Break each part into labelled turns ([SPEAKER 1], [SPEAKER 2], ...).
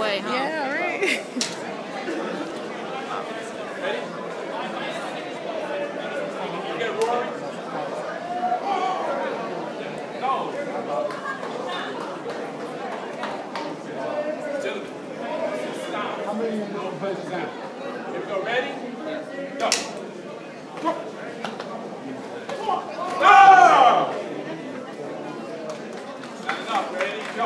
[SPEAKER 1] way, huh?
[SPEAKER 2] Yeah, right.
[SPEAKER 3] Ready? You get Rory? No. Gentlemen, stop. How many of you know punches down? Here we go. Ready? Go. Not enough. Ready? Go.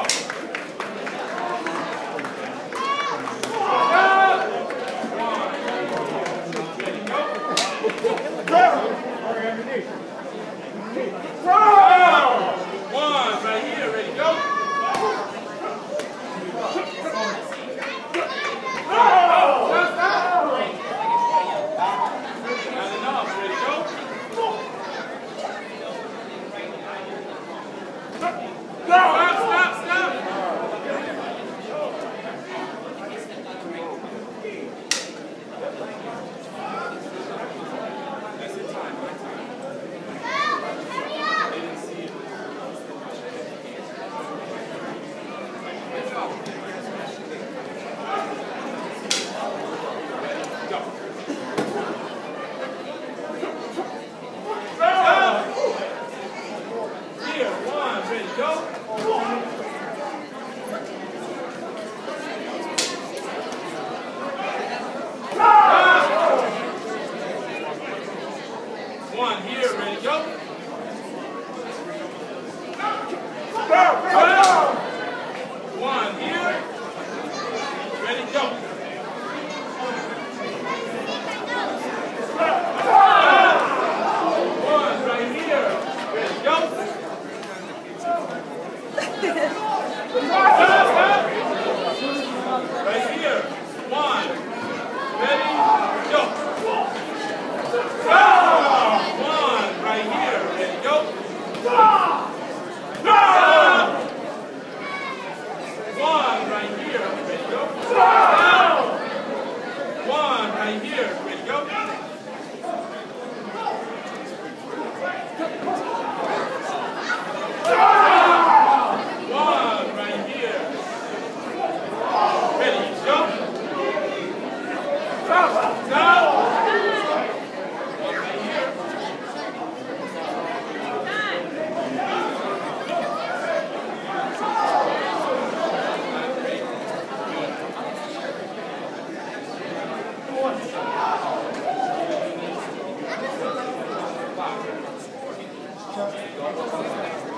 [SPEAKER 3] One, right here, ready, go. Not enough, ready, go. Stop. That's the time, my time. One here, ready, go. One here, ready, go. One right here, ready, go. Right here, one, ready, go. One right here, ready, go. One right here, ready, go. One right here, ready, go. One right here, ready, go. Go.